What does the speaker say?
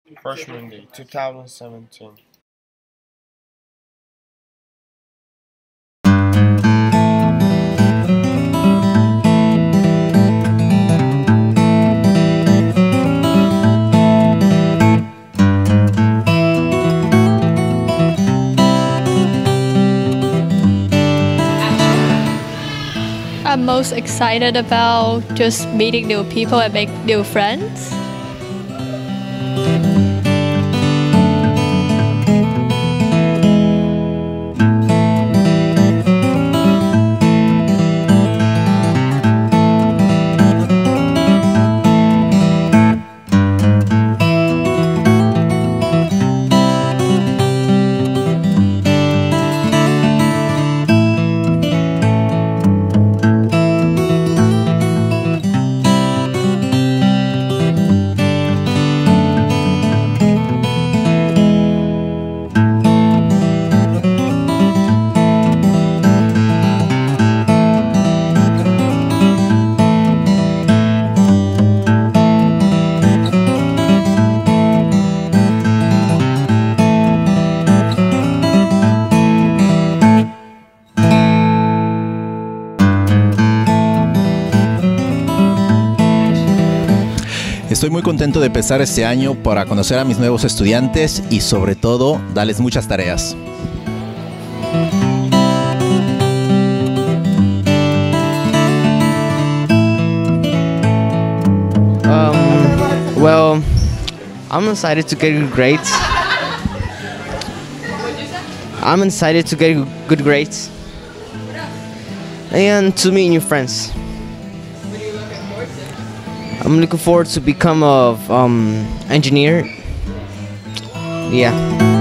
Freshman Day 2017. I'm most excited about just meeting new people and make new friends. Estoy muy contento de empezar este año para conocer a mis nuevos estudiantes y sobre todo darles muchas tareas. Well, I'm excited to get good grades. I'm excited to get good grades and to meet new friends. I'm looking forward to become a engineer. Yeah.